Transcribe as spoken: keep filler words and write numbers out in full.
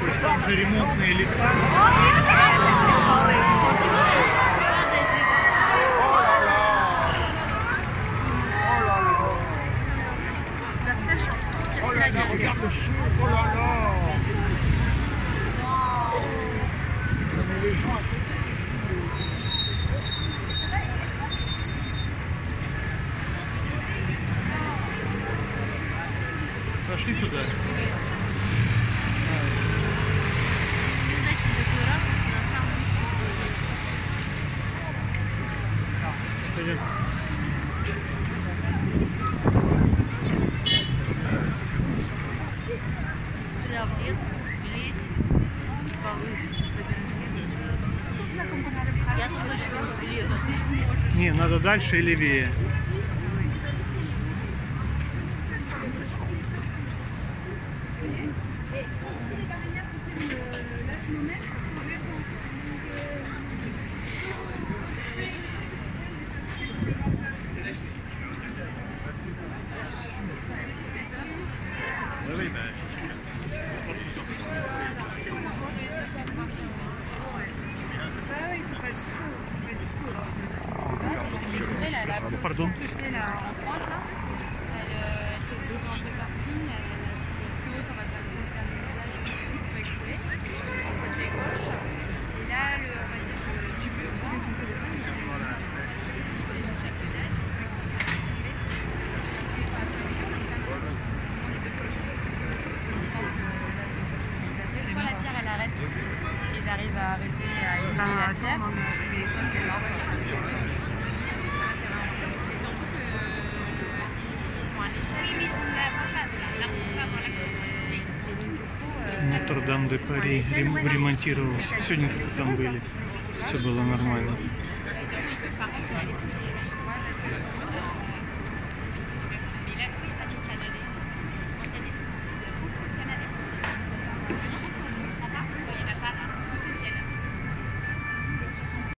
такой, что там же ремонтные леса. Regarde ce sou, oh là là! Mais les gens... Пошли сюда. Пойдем. Не, надо дальше и левее. Pardon. Tu sais, là, en pointe, là, elle, elle s'est séparée en deux parties. Elle est plus haute, on va dire, le côté des étages sont écroulés, sur le côté gauche. Et là, le, on va dire, le, tu peux filer ton téléphone. Soit la pierre, elle arrête, ils arrivent à arrêter à éliminer la pierre, et soit c'est mort. Нотр-Дам де Пари ремонтировался. Сегодня там были. Все было нормально.